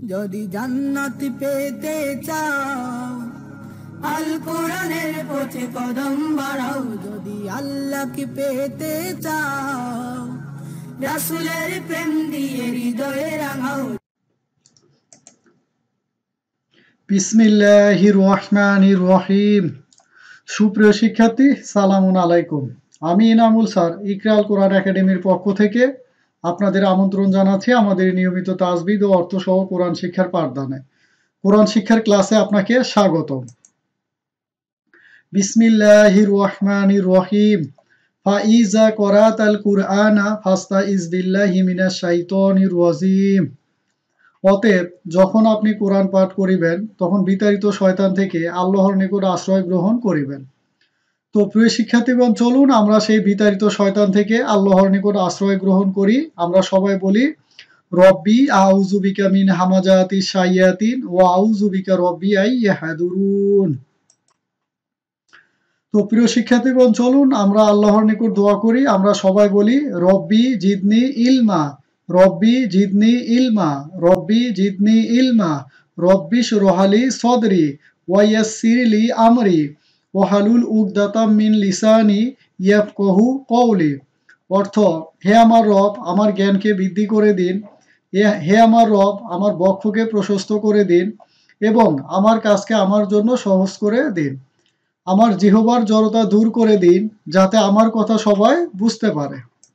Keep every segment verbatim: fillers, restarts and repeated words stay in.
যদি জান্নাত পেতে চাও আল কোরআনের পথে কদম বাড়াও, যদি আল্লাহকে পেতে চাও রাসূলের প্রেম দিয়ে হৃদয়ে রাঙাও। বিসমিল্লাহির রহমানির রহিম। সুপ্রিয় শিক্ষার্থী, সালামুন আলাইকুম। আমি ইনামুল স্যার ইকরা আল কোরআন একাডেমির পক্ষ থেকে আপনাদের আমন্ত্রণ জানাচ্ছি আমাদের নিয়মিত তাজবিদ ও অর্থ সহ কোরআন শিক্ষার পাঠদানে। কোরআন শিক্ষার ক্লাসে আপনাকে স্বাগতম। বিসমিল্লাহির রহমানির রহিম। ফাইজা করাতাল কুরআনা ফাস্তাইজ বিল্লাহি মিনাশ শাইতানির রাজিম। অতএব যখন আপনি কোরআন পাঠ করিবেন তখন বিতাড়িত শয়তান থেকে আল্লাহর নিকট আশ্রয় গ্রহণ করিবেন। তো প্রিয় শিক্ষার্থীগণ, চলুন আমরা সেই বিতাড়িত শয়তান থেকে আল্লাহর নিকট আশ্রয় গ্রহণ করি। আমরা সবাই বলি, রব্বি আউযু বিকা মিন হামাজাতিশ শাইয়াতিন ওয়া আউযু বিকা রব্বি আই ইয়াহদুরুন। তো প্রিয় শিক্ষার্থীগণ, চলুন আমরা আল্লাহর নিকট দোয়া করি। আমরা সবাই বলি, রব্বি জিদনি ইলমা, রব্বি জিদনি ইলমা, রব্বি জিদনি ইলমা, রব্বিশ রহালি সদরি ওয়াইয়াসসিরলি আমরি ওয়াহালুল উকদাতাম মিন লিসানি ইয়াফকাহু কওলি। অর্থ, হে আমার রব, আমার জ্ঞানকে বৃদ্ধি করে দিন। হে আমার রব, আমার বক্ষকে প্রশস্ত করে দিন এবং আমার কাজকে আমার জন্য সহজ করে দিন। আমার জিহ্বার জড়তা দূর করে দিন যাতে আমার কথা সবাই বুঝতে পারে।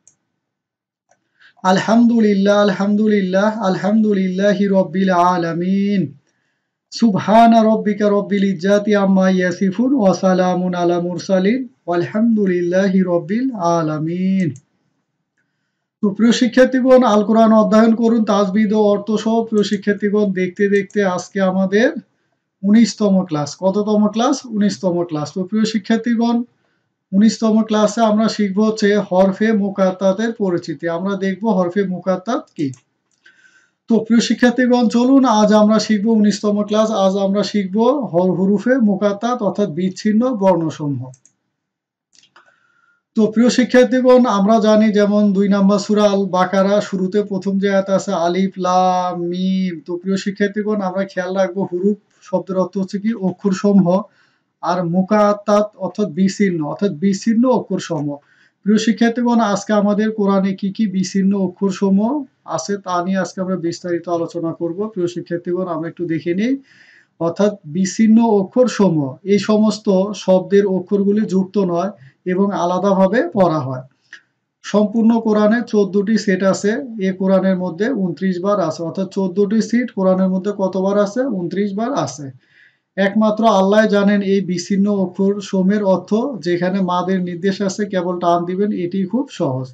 আলহামদুলিল্লাহ আলহামদুলিল্লাহ আলহামদুলিল্লাহি রব্বিল আলামিন। সুবহানা রব্বিকা রব্বিল ইজ্জাতি আম্মা ইয়াসিফুন ওয়া সালামুন আলা মুরসালিন ওয়ালহামদুলিল্লাহি রব্বিল আলামিন। তো প্রিয় শিক্ষার্থীগণ, আল কোরআন অধ্যয়ন করুন তাজবিদ ও অর্থ সহ। প্রিয় শিক্ষার্থীগণ, দেখতে দেখতে আজকে আমাদের উনিশতম ক্লাস। কততম ক্লাস? উনিশতম ক্লাস। তো প্রিয় শিক্ষার্থীগণ, উনিশতম ক্লাসে আমরা শিখবো হচ্ছে হরফে মুকাত্তাতের পরিচিতি। আমরা দেখবো হরফে মুকাত্তাত কি। তো প্রিয় শিক্ষার্থীগণ, চলুন আজ আমরা শিখবো উনিশতম ক্লাস। আজ আমরা শিখবো হরফে মুকাত্তাত অর্থাৎ বিচ্ছিন্ন বর্ণসমূহ। তো প্রিয় শিক্ষার্থীগণ, আমরা জানি যেমন দুই নম্বর সূরা আল বাকারা শুরুতে প্রথম যে আয়াত আছে আলিফ লাম মিম। তো প্রিয় শিক্ষার্থীগণ, আমরা খেয়াল রাখবো হুরুফ শব্দের অর্থ হচ্ছে কি অক্ষর সমূহ, আর মুকাত্তাত অর্থাৎ বিচ্ছিন্ন অর্থাৎ বিচ্ছিন্ন অক্ষর সমূহ। প্রিয় শিক্ষার্থীগণ, আজকে আমাদের কোরআনে কি কি বিচ্ছিন্ন অক্ষর সমূহ আছে তা নিয়ে আজকে আমরা বিস্তারিত আলোচনা করব। প্রিয় শিক্ষার্থীগণ, আমরা একটু দেখে নিই। অর্থাৎ বিচ্ছিন্ন অক্ষর সমূহ, এই সমস্ত শব্দের অক্ষরগুলি যুক্ত নয় এবং আলাদাভাবে পড়া হয়। সম্পূর্ণ কোরআনে চোদ্দটি সেট আছে। এই কোরআনের মধ্যে উনত্রিশ বার আছে, অর্থাৎ চোদ্দটি সিট কোরআনের মধ্যে কতবার আছে? উনত্রিশ বার আছে। একমাত্র আল্লাহ জানেন এই বিচ্ছিন্ন অক্ষর সমূহের অর্থ। যেখানে মাদের নির্দেশ আছে কেবল টান দিবেন, এটি খুব সহজ।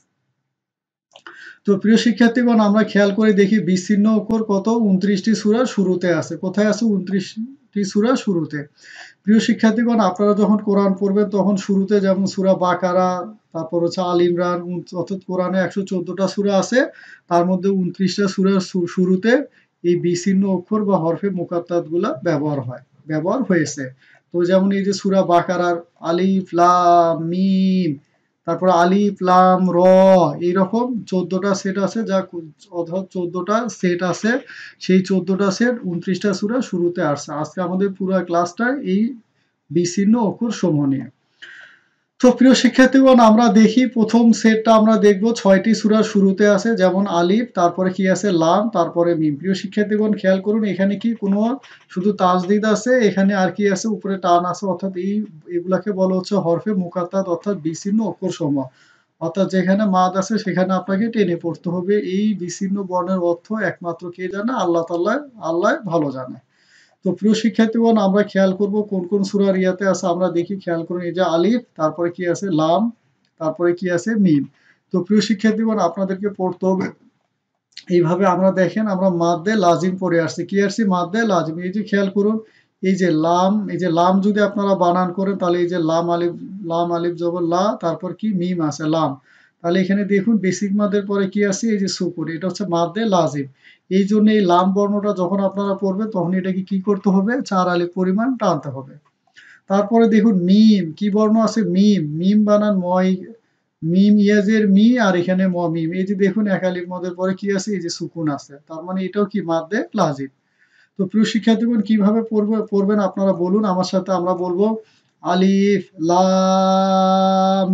তো প্রিয় শিক্ষার্থীগণ, আমরা খেয়াল করে দেখি বিচ্ছিন্ন অক্ষর কত? উনত্রিশটি সূরার শুরুতে আছে। কোথায় আছে? উনত্রিশটি সূরার শুরুতে। প্রিয় শিক্ষার্থীগণ, আপনারা যখন কোরআন পড়বেন তখন শুরুতে যেমন সূরা বাকারা, তারপর হচ্ছে আল ইমরান, অর্থাৎ কোরআনে একশো চোদ্দটা সূরা আছে, তার মধ্যে উনত্রিশটা সূরার শুরুতে এই বিচ্ছিন্ন অক্ষর বা হরফে মুকাত্তাত গুলা ব্যবহার হয় ব্যবহার হয়েছে। তো যেমন এই যে সূরা বাকারার আলিফ লাম মিম, তারপর আলিফ লাম র, এইরকম চোদ্দটা সেট আছে, যা অর্থাৎ চোদ্দটা সেট আছে। সেই চোদ্দটা সেট উনত্রিশটা সূরা শুরুতে আসছে। আজকে আমাদের পুরো ক্লাসটা এই বিচ্ছিন্ন অক্ষর সমূহ নিয়ে। তো প্রিয় শিক্ষার্থীগণ, আমরা দেখি প্রথম সেটটা আমরা দেখব ছয়টি সূরার শুরুতে আছে, যেমন আলিফ, তারপরে কি আছে লাম, তারপরে মিম। প্রিয় শিক্ষার্থীগণ, খেয়াল করুন এখানে কি কোনো শুধু তাজদিদ আছে, এখানে আর কি আছে? উপরে টান আছে, অর্থাৎ এই এগুলাকে বলা হচ্ছে হরফে মুকাত্তাত অর্থাৎ বিচ্ছিন্ন অক্ষর সমূহ। অর্থাৎ যেখানে মাদ আছে সেখানে আপনাকে টেনে পড়তে হবে। এই বিচ্ছিন্ন বর্ণের অর্থ একমাত্র কে জানে? আল্লাহ তাআলা, আল্লাহ ভালো জানে। তো প্রিয় শিক্ষার্থীগণ, আমরা খেয়াল করব কোন কোন সূরার ইয়াতে আছে। আমরা দেখি, খেয়াল করুন এই যে আলিফ, তারপরে কি আছে লাম, তারপরে কি আছে মিম। তো প্রিয় শিক্ষার্থীগণ, আপনাদেরকে পড়তে হবে এইভাবে। আমরা দেখেন আমরা মাদ্দে লাজিম পড়ে আসছি। কি আসছি? মাদ্দে লাজিম। এই যে খেয়াল করুন এই যে লাম, এই যে লাম যদি আপনারা বানান করেন তাহলে এই যে লাম আলিফ, লাম আলিফ জবর লা, তারপর কি মিম আছে লাম। তাহলে এখানে দেখুন বেসিক মাদের পরে কি আছে? এই যে সুকুন, এটা হচ্ছে মাদ্দে লাজিম। এই জন্য এই লাম বর্ণটা যখন আপনারা পড়বেন তখন এটাকে কি করতে হবে? চার আলিফ পরিমাণ টানতে হবে। তারপরে দেখুন মিম, কি বর্ণ আছে? মিম। মিম বানান ময়, মিম ইয়াজের মি আর এখানে ম মিম, এই যে দেখুন এক আলিফ মদের পরে কি আছে, এই যে সুকুন আছে, তার মানে এটাও কি মাদ্দে লাজিম। তো প্রিয় শিক্ষার্থীগণ কিভাবে পড়বে পড়বেন আপনারা বলুন আমার সাথে, আমরা বলবো আলিফ লাম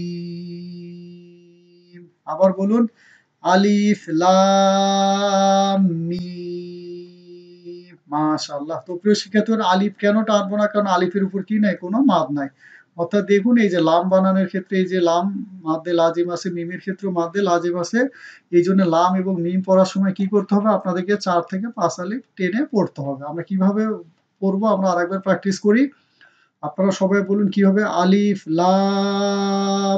মিম, আবার বলুন আলিফ লাম মিম, মাশাআল্লাহ। তো প্রিয় শিক্ষার্থীগণ আলিফ কেন টানবো না, কারণ আলিফের উপর কি নাই, কোনো মাদ নাই। অর্থাৎ দেখুন এই যে লাম বানানোর ক্ষেত্রে এই যে লাম মাদ্দে লাজিম আছে, মিমের ক্ষেত্রে মাদ্দে লাজিম আছে, এই জন্য লাম এবং মিম পড়ার সময় কি করতে হবে, আপনাদেরকে চার থেকে পাঁচ আলিফ টেনে পড়তে হবে। আমরা কিভাবে পড়বো আমরা আরেকবার প্র্যাকটিস করি, আপনারা সবাই বলুন কিভাবে, আলিফ লাম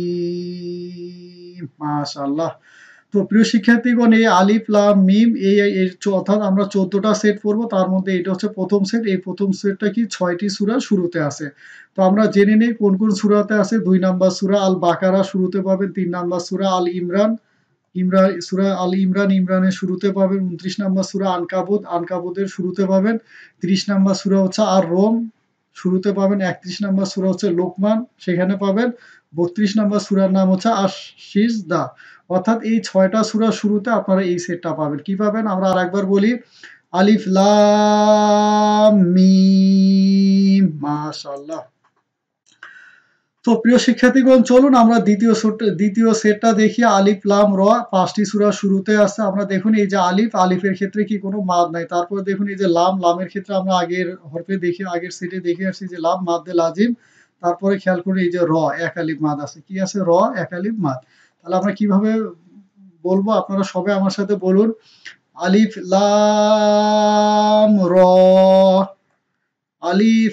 মিম, মাশাআল্লাহ। তো প্রিয় শিক্ষার্থীগণ এই আলিফ লাম মিম এই অর্থাৎ আমরা চোদ্দটা সেট পড়বো, তার মধ্যে এটা হচ্ছে প্রথম সেট। এই প্রথম সেটটা কি ছয়টি সূরা শুরুতে আছে। তো আমরা জেনে নেই কোন কোন সূরাতে আছে। দুই নাম্বার সূরা আল বাকারা শুরুতে পাবেন, তিন নাম্বার সূরা আল ইমরান ইমরান সূরা আল ইমরান ইমরানের শুরুতে পাবেন, উনত্রিশ নাম্বার সূরা আনকাবুত আনকাবুতের শুরুতে পাবেন, ত্রিশ নাম্বার সূরা হচ্ছে আর রোম শুরুতে পাবেন, একত্রিশ নাম্বার সূরা হচ্ছে লোকমান সেখানে পাবেন, বত্রিশ নাম্বার সূরার নাম হচ্ছে আশ-শিজদা। অর্থাৎ এই ছয়টা সূরা শুরুতে আপনারা এই সেটটা পাবেন। কি পাবেন আমরা আরেকবার বলি, আলিফ লাম মিম, মাশাআল্লাহ। তো প্রিয় শিক্ষার্থীগণ চলুন আমরা দ্বিতীয় দ্বিতীয় সেটটা দেখি। আলিফ লাম র পাঁচটি সূরা শুরুতে আছে। আমরা দেখুন এই যে আলিফ, আলিফের ক্ষেত্রে কি কোনো মাদ নাই। তারপর দেখুন এই যে লাম, লামের ক্ষেত্রে আমরা আগের হরফে দেখে আগের সেটে দেখে আসছি যে লাম মাদ্দে লাজিম। তারপরে খেয়াল করি এই যে র এক আলিফ মাদ আছে, কি আছে, র এক আলিফ মাদ। তাহলে আমরা কিভাবে বলবো আপনারা সবাই আমার সাথে বলুন, আলিফ লাম র, আলিফ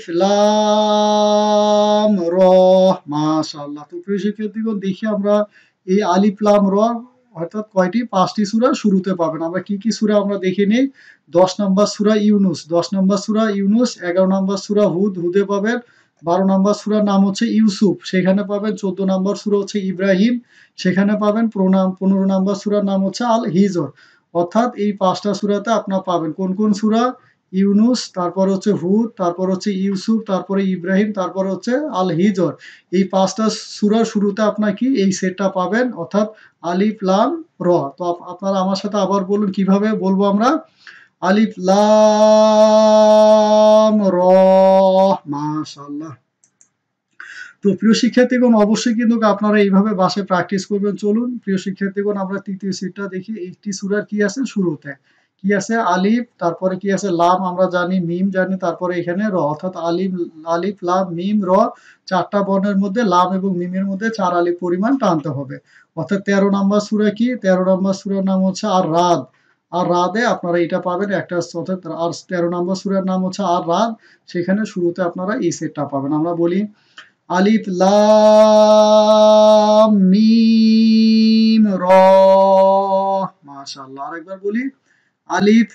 লাম র, মাশাআল্লাহ। তো প্রিয় শিক্ষার্থীগণ দেখি আমরা এই আলিফ লাম র অর্থাৎ কয়টি, পাঁচটি সূরা শুরুতে পাবেন। আমরা কি কি সূরা আমরা দেখে নেই। দশ নম্বর সূরা ইউনুস, দশ নম্বর সূরা ইউনুস, এগারো নম্বর সূরা হুদ, হুদে পাবেন। বারো নম্বর সূরার নাম হচ্ছে ইউসুফ, সেখানে পাবেন। চোদ্দ নম্বর সূরা হচ্ছে ইব্রাহিম, সেখানে পাবেন। পনেরো নম্বর সূরার নাম হচ্ছে আল হিজর। অর্থাৎ এই পাঁচটা সূরাতে আপনারা পাবেন কোন কোন সূরা, ইউনুস, তারপর হচ্ছে হুদ, তারপর হচ্ছে ইউসুফ, তারপরে ইব্রাহিম, তারপর হচ্ছে আল হিজর। এই পাঁচটা সূরা শুরুতে আপনার কি এই সেটটা পাবেন, অর্থাৎ আলিফ লাম র। তো আপনারা আমার সাথে আবার বলুন কিভাবে বলবো আমরা, আলিফ লাম র, মাশাআল্লাহ। তো প্রিয় শিক্ষার্থীগণ অবশ্যই কিন্তু আপনারা এইভাবে বাসায় প্র্যাকটিস করবেন। চলুন প্রিয় শিক্ষার্থীগণ আমরা তৃতীয় সেটটা দেখি। একটি সূরার কি আছে শুরুতে, কি আছে, আলিফ, তারপরে কি আছে লাম আমরা জানি, মিম জানি, তারপরে এখানে র, অর্থাৎ আলিফ আলিফ লাম মিম র, চারটা বর্ণের মধ্যে লাম এবং মিমের মধ্যে চার আলিফ পরিমাণ টানতে হবে। অর্থাৎ তেরো নম্বর সূরা কি, তেরো নম্বর সূরার নাম হচ্ছে আর রাদ। আর রাদে আপনারা এটা পাবেন একটা, অর্থাৎ আর তেরো নম্বর সূরার নাম হচ্ছে আর রাদ, সেখানে শুরুতে আপনারা এই সেটটা পাবেন। আমরা বলি আলিফ লাম মিম র, মাশাআল্লাহ। আরেকবার বলি আলিফ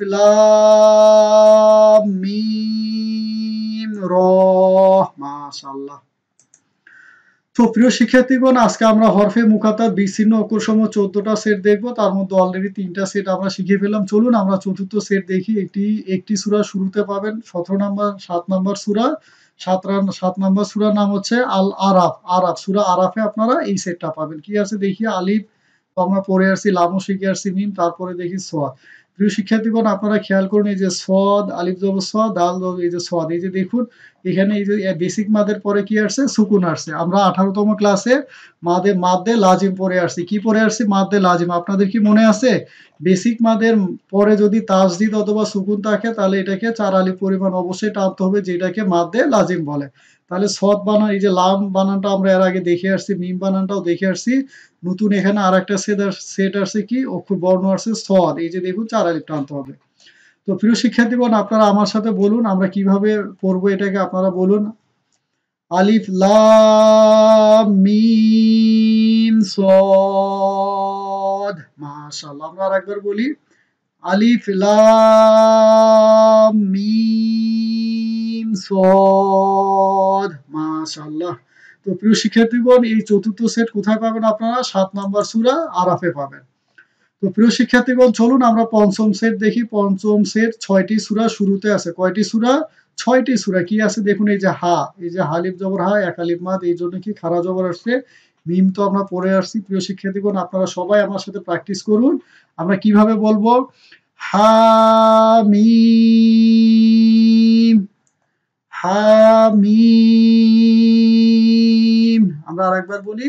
লাম মিম র, মাশাআল্লাহ। তো প্রিয় শিক্ষার্থীগণ আজকে আমরা হরফে মুকাত্তার বিচ্ছিন্ন অক্ষরসমূহ চোদ্দটা সেট দেখব। তার মধ্যে অলরেডি তিনটা সেট আমরা শিখে ফেললাম। চলুন আমরা চতুর্থ সেট দেখি। একটি একটি সূরা শুরুতে পাবেন সতেরো নম্বর সাত নম্বর সূরা, সাত সাত নম্বর সূরার নাম হচ্ছে আল আরাফ। আরাফ সূরা আরাফে আপনারা এই সেটটা পাবেন। কি আছে দেখি, আলিফ তো আমরা পড়ে আসছি, লামও শিখে আসছি, মিম, তারপরে দেখি সওয়াদ। প্রিয় শিক্ষার্থীগণ আপনারা খেয়াল করুন এই যে সদ, আলিফ জবর স, দাল এই যে সদ, এই যে দেখুন এখানে এই যে বেসিক মাদের পরে কি আসছে, সুকুন আসছে। আমরা আঠারোতম ক্লাসে মাদে মাদ্দে লাজিম পড়ে আসছি। কি পড়ে আসছি, মাদ্দে লাজিম। আপনাদের কি মনে আছে, বেসিক মাদের পরে যদি তাসদিদ অথবা সুকুন থাকে তাহলে এটাকে চার আলিফ পরিমাণ অবশ্যই টানতে হবে, যেটাকে মাদ্দে লাজিম বলে। তাহলে সদ বানান, এই যে লাম বানানটা আমরা এর আগে দেখে আসছি, মিম বানানটাও দেখে আসছি। নতুন এখানে আর একটা সেট সেট আসছে কি, অক্ষর বর্ণ আসছে সদ, এই যে দেখুন চার আলিফ টানতে হবে। তো প্রিয় শিক্ষার্থীগণ আপনারা আমার সাথে বলুন আমরা কিভাবে পড়বো এটাকে, আপনারা বলুন আলিফ লাম মিম সদ, মাশাআল্লাহ। আমরা আরেকবার বলি আলিফ লাম মিম সদ, মাশাআল্লাহ। তো প্রিয় শিক্ষার্থীগণ এই চতুর্থ সেট কোথায় পাবেন আপনারা, সাত নম্বর সূরা আরাফে পাবেন। তো প্রিয় শিক্ষার্থীগণ চলুন আমরা পঞ্চম সেট দেখি। পঞ্চম সেট ছয়টি সূরা শুরুতে আছে। কয়টি সূরা, ছয়টি সূরা। কি আছে দেখুন এই যে হা, এই যে হালিফ জবর হা, এক আলিফ মাদ, এই জন্য কি খারা জবর আসছে। মিম তো আমরা পড়ে আসছি। প্রিয় শিক্ষার্থীগণ আপনারা সবাই আমার সাথে প্র্যাকটিস করুন। আমরা কিভাবে বলবো? হামিম, হামিম। আমরা আরেকবার বলি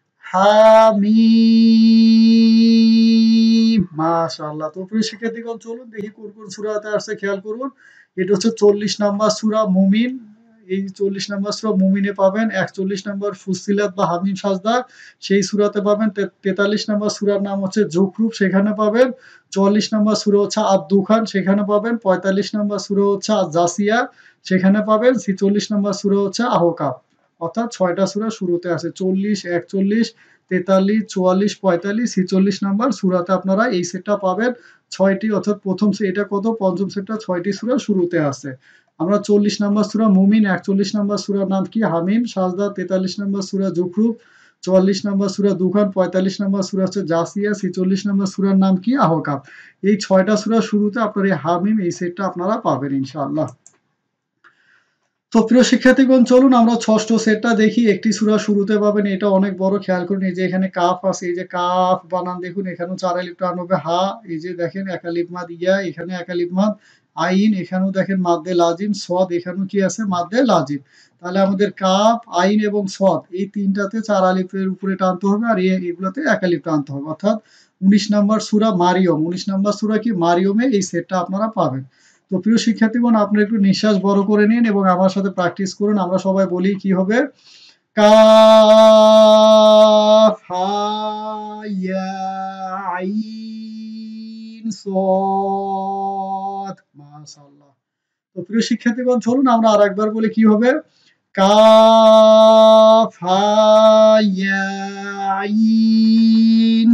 হামিম। মাশাআল্লাহ। তো প্রিয় শিক্ষার্থীগণ চলুন দেখি কোন কোন সূরাতে আসছে খেয়াল করুন। এটা হচ্ছে চল্লিশ নাম্বার সূরা মুমিন। এই চল্লিশ নাম্বার সূরা মুমিনে পাবেন। একচল্লিশ নাম্বার ফুসসিলাত বা হামিম সাজদা সেই সূরাতে পাবেন। তেতাল্লিশ নাম্বার সূরার নাম হচ্ছে যুখরুফ, সেখানে পাবেন। চুয়াল্লিশ নাম্বার সূরা হচ্ছে আদ-দুখান, সেখানে পাবেন। পঁয়তাল্লিশ নাম্বার সূরা হচ্ছে আজ-জাসিয়া, সেখানে পাবেন। ছেচল্লিশ নাম্বার সূরা হচ্ছে আহকাফ। অর্থাৎ ছয়টা সূরা শুরুতে আছে। চল্লিশ, একচল্লিশ, তেতাল্লিশ, চুয়াল্লিশ, পঁয়তাল্লিশ, ছেচল্লিশ নাম্বার সূরাতে আপনারা এই সেটটা পাবেন। ছয়টি, অর্থাৎ প্রথম এটা কত? পঞ্চম সেটটা ছয়টি সূরা শুরুতে আছে। আমরা চল্লিশ নাম্বার সূরা মুমিন, একচল্লিশ নাম্বার সূরার নাম কি? হামিম সাজদা, তেতাল্লিশ নাম্বার সূরা যুখরুফ, চুয়াল্লিশ নাম্বার সূরা দুখান, পঁয়তাল্লিশ নাম্বার সূরা হচ্ছে জাসিয়া, ছেচল্লিশ নাম্বার সূরার নাম কি? আহকাফ। এই ছয়টা সূরা শুরুতে আপনারা এই হামিম এই সেটটা আপনারা পাবেন ইনশাআল্লাহ। তো প্রিয় শিক্ষার্থীগণ চলুন আমরা ষষ্ঠ সেটটা দেখি। একটি সূরা শুরুতে পাবেন, এটা অনেক বড়, খেয়াল করুন। এই যে এখানে কাফ আছে, এই যে কাফ বানান দেখুন, এখানেও চার আলিফ টান হবে। হা, এই যে দেখেন এক আলিফ মাদ ইয়া, এখানে এক আলিফ মাদ। আইন, এখানেও দেখেন মাদ্দে লাজিম। সদ, এখানেও কি আছে? মাদ্দে লাজিম। তাহলে আমাদের কাফ, আইন এবং সদ এই তিনটাতে চার আলিফের উপরে টানতে হবে, আর এগুলোতে এক আলিফ টানতে হবে। অর্থাৎ উনিশ নাম্বার সূরা মারিয়ম, উনিশ নাম্বার সূরা কি? মারিয়মে এই সেটটা আপনারা পাবেন। তো প্রিয় শিক্ষার্থীগণ আপনারা একটু নিঃশ্বাস বড় করে নিন এবং আমার সাথে প্র্যাকটিস করুন। আমরা সবাই বলি কি হবে? কাফ, হা, ইয়া, আইন, সদ। মাশাআল্লাহ। তো প্রিয় শিক্ষার্থীগণ চলুন আমরা আরেকবার বলি কি হবে? কাফ, হা, ইয়া, আইন,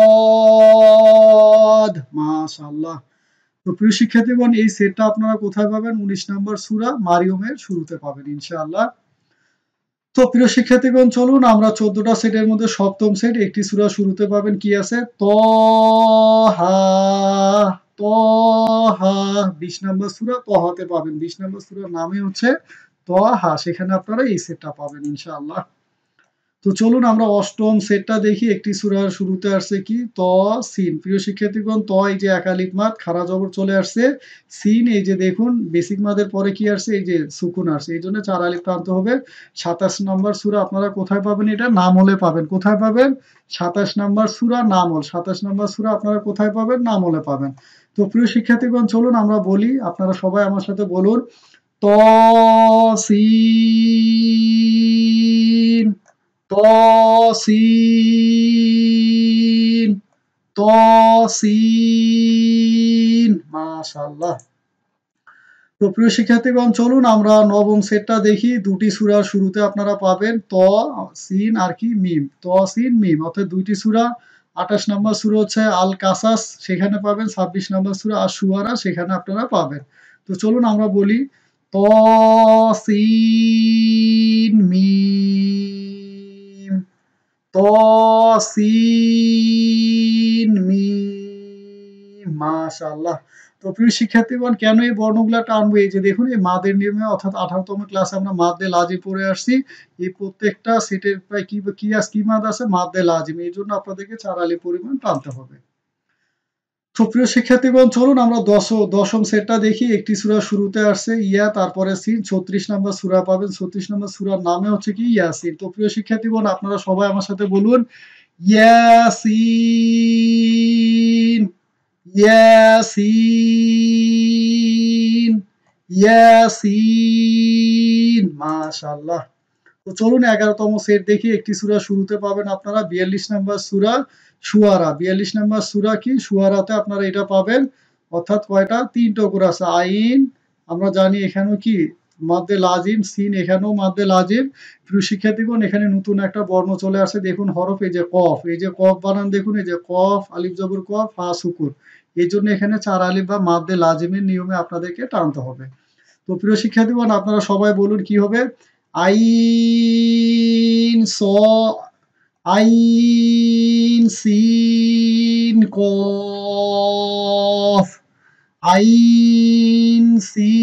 সদ। মাশাআল্লাহ। তো প্রিয় শিক্ষার্থীগণ এই সেটটা আপনারা কোথায় পাবেন? উনিশ নাম্বার সূরা মারিয়মের শুরুতে পাবেন ইনশাআল্লাহ। তো প্রিয় শিক্ষার্থীগণ চলুন আমরা চোদ্দটা সেটের মধ্যে সপ্তম সেট, একটি সূরা শুরুতে পাবেন কি আছে? তহা, তহা। বিশ নাম্বার সূরা তহাতে পাবেন। বিশ নাম্বার সূরার নামই হচ্ছে তহা, সেখানে আপনারা এই সেটটা পাবেন ইনশাআল্লাহ। তো চলুন আমরা অষ্টম সেটটা দেখি। একটি সূরার শুরুতে আসছে কি? ত, সিন। প্রিয় শিক্ষার্থীগণ ত এই যে এক আলিফ মাদ, খাড়া জবর চলে আসছে। সিন এই যে দেখুন বেসিক মাদের পরে কি আসছে? এই যে সুকুন আসছে, এই জন্য চার আলিফ টানতে হবে। সাতাশ নাম্বার সূরা আপনারা কোথায় পাবেন? এটা নামলে পাবেন। কোথায় পাবেন? সাতাশ নাম্বার সূরা নামল। সাতাশ নাম্বার সূরা আপনারা কোথায় পাবেন? নামলে পাবেন। তো প্রিয় শিক্ষার্থীগণ চলুন আমরা বলি, আপনারা সবাই আমার সাথে বলুন ত, সিন, তসিন, তসিন। মাশাআল্লাহ। তো প্রিয় শিক্ষার্থীগণ চলুন আমরা নবম সেটটা দেখি। দুটি সূরার শুরুতে আপনারা পাবেন ত, সিন আর কি? মিম। ত, সিন, মিম, অর্থাৎ দুইটি সূরা। আঠাশ নাম্বার সূরা হচ্ছে আল কাসাস, সেখানে পাবেন। ছাব্বিশ নাম্বার সূরা আশ-শুআরা, সেখানে আপনারা পাবেন। তো চলুন আমরা বলি ত, সিন, মিম, ত, সিন, মিম। মাশাআল্লাহ। তো প্রিয় শিক্ষার্থীগণ কেন এই বর্ণগুলা টানবো? এই যে দেখুন এই মাদের নিয়মে, অর্থাৎ আঠারো তম ক্লাসে আমরা মাদ্দে লাজিম পড়ে আসছি। এই প্রত্যেকটা সেটের প্রায় কি কি আস কি মাদ আছে? মাদ্দে লাজিম। এই জন্য আপনাদেরকে চার আলিফ পরিমাণ টানতে হবে। তো প্রিয় শিক্ষার্থীগণ চলুন আমরা দশ দশম সেটটা দেখি। একটি সূরা শুরুতে আসছে ইয়া, তারপরে সিন। ছত্রিশ নাম্বার সূরা পাবেন। ছত্রিশ নাম্বার সূরার নামে হচ্ছে কি? ইয়াসিন। তো প্রিয় শিক্ষার্থীগণ আপনারা সবাই আমার সাথে বলুন ইয়াসিন, ইয়াসিন, ইয়াসিন। মাশাআল্লাহ। তো চলুন এগারো তম সেট দেখি। একটি সূরা শুরুতে পাবেন আপনারা বিয়াল্লিশ নাম্বার সূরা শুআরা। বিয়াল্লিশ নাম্বার সূরা কি? শুআরাতে আপনারা এটা পাবেন। অর্থাৎ কয়টা? তিনটা করে আছে। আইন আমরা জানি এখানেও কি? মাদ্দে লাজিম। সিন এখানেও মাদ্দে লাজিম। প্রিয় শিক্ষার্থীগণ এখানে নতুন একটা বর্ণ চলে আসে দেখুন, হরফ, এই যে কফ। এই যে কফ বানান দেখুন, এই যে কফ, আলিফ জবর কফ, হা সুকুন। এই জন্য এখানে চার আলিফ বা মাদ্দে লাজিমের নিয়মে আপনাদেরকে টানতে হবে। তো প্রিয় শিক্ষার্থীগণ আপনারা সবাই বলুন কি হবে? আইন, স, আইন, সিন, কফ, আইন,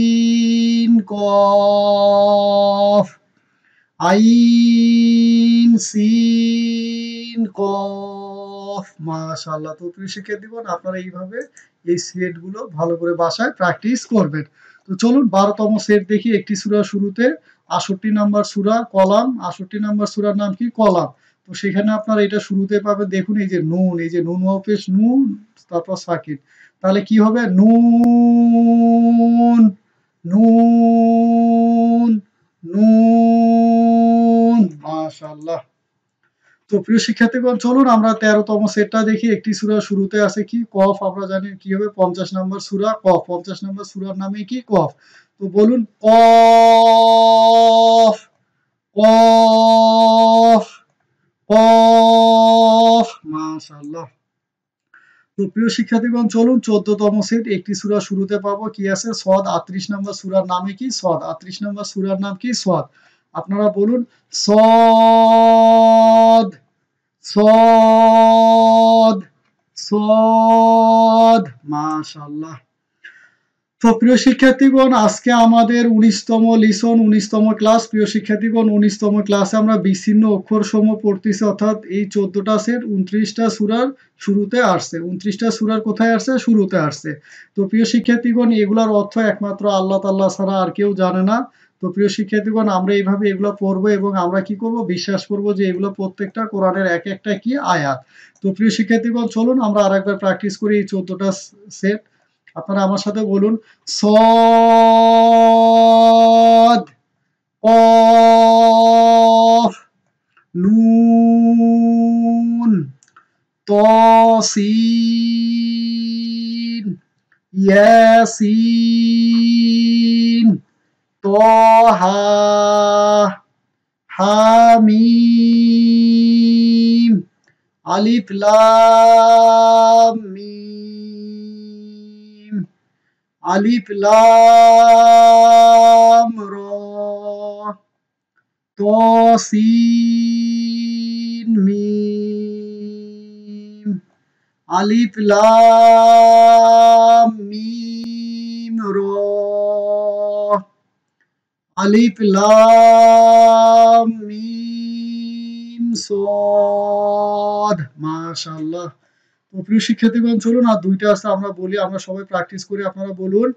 সিন, কফ, আইন, সিন কফ। মাশাআল্লাহ। তো প্রিয় শিক্ষার্থীগণ আপনারা এইভাবে এই সেটগুলো ভালো করে বাসায় প্র্যাকটিস করবেন। তো চলুন বারোতম সেট দেখি। একটি সূরা শুরুতে আটষট্টি নাম্বার সূরা কলাম, আটষট্টি নাম্বার সূরার নাম কি? কলাম। তো সেখানে আপনারা এটা শুরুতে পাবেন, দেখুন এই যে নুন, এই যে নুন ওয়াও পেশ নুন তারপর সাকিন। তাহলে কি হবে? নুন নুন নুন। মাশাআল্লাহ। তো প্রিয় শিক্ষার্থীগণ চলুন আমরা তেরোতম সেটটা দেখি। একটি সূরা শুরুতে আছে কি? কফ। আমরা জানি কি হবে? পঞ্চাশ নাম্বার সূরা কফ। পঞ্চাশ নাম্বার সূরার নামই কি? কফ। তো বলুন কফ কফ কফ। মাশাআল্লাহ। তো প্রিয় শিক্ষার্থীগণ চলুন চোদ্দতম সেট। একটি সূরা শুরুতে পাবো কি আছে? সদ। আটত্রিশ নাম্বার সূরার নামই কি? সদ। আটত্রিশ নাম্বার সূরার নাম কি? সদ। আপনারা বলুন সদ সদ সদ। মাশাআল্লাহ। তো প্রিয় শিক্ষার্থীগণ আজকে আমাদের উনিশতম লিসন, উনিশতম ক্লাস। প্রিয় শিক্ষার্থীগণ উনিশতম ক্লাসে আমরা বিচ্ছিন্ন অক্ষর সমূহ পড়তেছি, অর্থাৎ এই চোদ্দটা সেট উনত্রিশটা সূরার শুরুতে আসছে। উনত্রিশটা সূরার কোথায় আসছে? শুরুতে আসছে। তো প্রিয় শিক্ষার্থীগণ এগুলার অর্থ একমাত্র আল্লাহ তাআলা ছাড়া আর কেউ জানে না। তো প্রিয় শিক্ষার্থীগণ আমরা এইভাবে এগুলো পড়বো এবং আমরা কি করব? বিশ্বাস করব যে এগুলো প্রত্যেকটা কোরআনের এক একটা কি? আয়াত। তো প্রিয় শিক্ষার্থীগণ চলুন আমরা আরেকবার প্র্যাকটিস করি এই চোদ্দটা সেট। আপনারা আমার সাথে বলুন সদ কফ নুন তসিন ইয়াসিন তহা হামিম আলিফ লাম মিম আলিফ লাম র তসিন মিম আলিফ লাম মিম র আলিফ লাম মিম সদ। মাশাআল্লাহ। তো প্রিয় শিক্ষার্থীগণ চলুন আর দুইটা আছে আমরা বলি, আমরা সবাই প্র্যাকটিস করি। আপনারা বলুন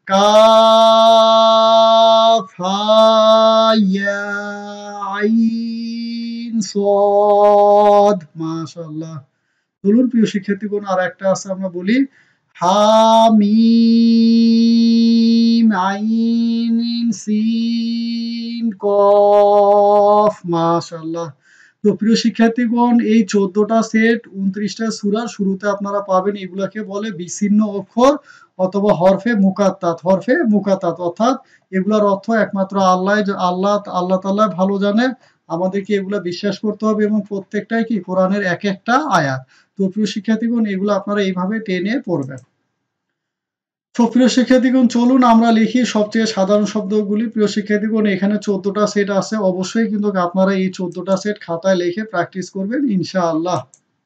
কাফ হা ইয়া আইন সদ। মাশাআল্লাহ। চলুন প্রিয় শিক্ষার্থীগণ আর একটা আছে আমরা বলি হামিম আইন সিন কফ। মাশাআল্লাহ। তো প্রিয় শিক্ষার্থীগণ এই চোদ্দটা সেট উনত্রিশটা সূরার শুরুতে আপনারা পাবেন। এগুলাকে বলে বিচ্ছিন্ন অক্ষর অথবা হরফে মুকাত্তাত। হরফে মুকাত্তাত অর্থাৎ এগুলার অর্থ একমাত্র আল্লাহ আল্লাহ আল্লাহ তাআলা ভালো জানে। আমাদেরকে এগুলা বিশ্বাস করতে হবে এবং প্রত্যেকটাই কি? কোরআনের এক একটা আয়াত। তো প্রিয় শিক্ষার্থীগণ এগুলো আপনারা এইভাবে টেনে পড়বেন। তো প্রিয় শিক্ষার্থীগণ চলুন আমরা লিখি সবচেয়ে সাধারণ শব্দগুলি। প্রিয় শিক্ষার্থীগণ এখানে চোদ্দটা সেট আছে, অবশ্যই কিন্তু আপনারা এই চোদ্দটা সেট খাতায় লিখে প্র্যাকটিস করবেন ইনশাআল্লাহ।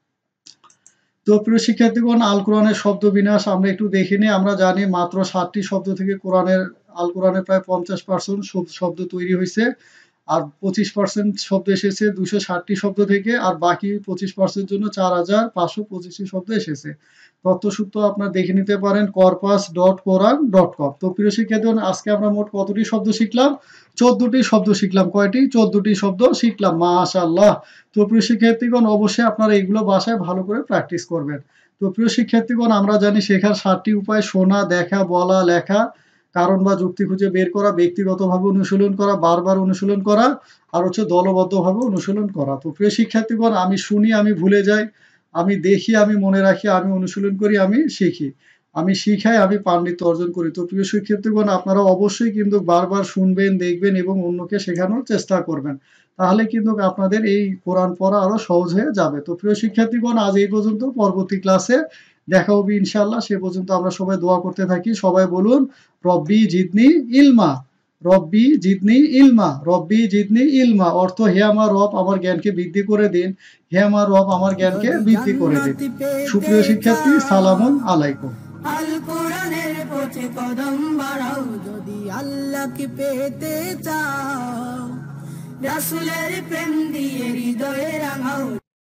তো প্রিয় শিক্ষার্থীগণ আল কোরআনের শব্দ বিন্যাস আমরা একটু দেখে নিই। আমরা জানি মাত্র ষাটটি শব্দ থেকে কোরআনের আল কোরআনের প্রায় পঞ্চাশ পার্সেন্ট শব্দ তৈরি হয়েছে, আর পঁচিশ পার্সেন্ট শব্দ এসেছে দুশো ষাটটি শব্দ থেকে, আর বাকি পঁচিশ পার্সেন্ট জন্য চার হাজার পাঁচশো পঁচিশটি শব্দ এসেছে। তথ্যসূত্র আপনারা দেখে নিতে পারেন corpus dot Quran dot com. তো প্রিয় শিক্ষার্থীগণ আজকে আমরা মোট কতটি শব্দ শিখলাম? চোদ্দটি শব্দ শিখলাম। কয়টি? চোদ্দটি শব্দ শিখলাম। মাশাআল্লাহ। তো প্রিয় শিক্ষার্থীগণ অবশ্যই আপনারা এইগুলো বাসায় ভালো করে প্র্যাকটিস করবেন। তো প্রিয় শিক্ষার্থীগণ আমরা জানি শেখার সাতটি উপায়: শোনা, দেখা, বলা, লেখা, কারণ বা যুক্তি খুঁজে বের করা, ব্যক্তিগতভাবে অনুশীলন করা, বারবার অনুশীলন করা, আর হচ্ছে দলবদ্ধভাবে অনুশীলন করা। তো প্রিয় শিক্ষার্থীগণ আমি শুনি, আমি ভুলে যাই, আমি দেখি, আমি মনে রাখি, আমি অনুশীলন করি, আমি শিখি, আমি শিখাই, আমি পাণ্ডিত্য অর্জন করি। তো প্রিয় শিক্ষার্থীগণ আপনারা অবশ্যই কিন্তু বারবার শুনবেন, দেখবেন এবং অন্যকে শেখানোর চেষ্টা করবেন। তাহলে কিন্তু আপনাদের এই কোরআন পড়া আরো সহজ হয়ে যাবে। তো প্রিয় শিক্ষার্থীগণ আজ এই পর্যন্ত। পরবর্তী ক্লাসে দেখা হবে ইনশাআল্লাহ। সে পর্যন্ত আমরা সবাই দোয়া করতে থাকি। সবাই বলুন রব্বি জিদনি ইলমা, রব্বি জিদনি ইলমা, রব্বি জিদনি ইলমা। অর্থ হে আমার রব আমার জ্ঞানকে বৃদ্ধি করে দিন, হে আমার রব আমার জ্ঞানকে বৃদ্ধি করে দিন। সুপ্রিয় শিক্ষার্থী সালামুন আলাইকুম। আল কোরআনের পথে কদম বাড়াও যদি আল্লাহকে পেতে চাও। রাসূলের প্রেম দিয়ে হৃদয়ে রাঙাও